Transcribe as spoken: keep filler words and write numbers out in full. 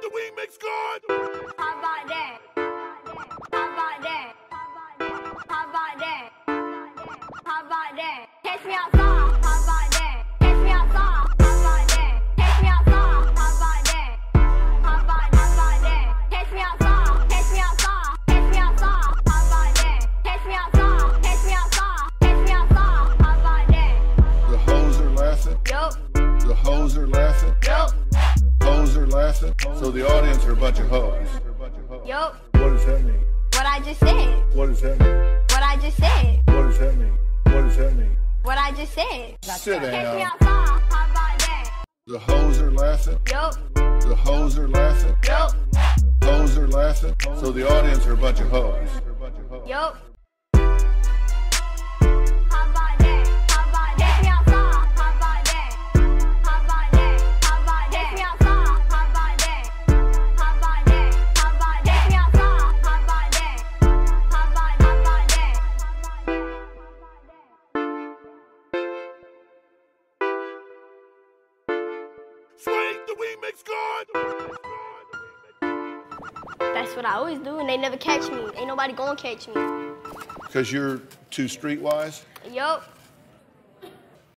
the remix god. How about that? How about that? How about that? How about that? Catch me outside. How about that? Catch me outside. How about that? Catch me outside. How about that? How about how about that? Catch me outside. Catch me outside. Catch me outside. How about that? Catch me outside. Catch me outside. Catch me outside. How about that? The hoes are laughing. Yup. The hoes are laughing. Yup. Hoes are laughing. So the audience are a bunch of hoes. Yup. What does that mean? What I just said. What does that mean? What I just said. What does that mean? What does that mean? What I just said. Sit Catch me down. outside. How about that? The hoes are laughing. Yup. The hoes are laughing. Yup. Hoes are laughing. So the audience are a bunch of hoes. Yup. How about that? How about that? Catch me outside. How about that? How about that? How about that? Catch me outside. How about that? How about that? How about that? Catch me outside. How about that? How about how about that? Slay the remix god. That's what I always do, and they never catch me. Ain't nobody gonna catch me. Because you're too streetwise? Yup.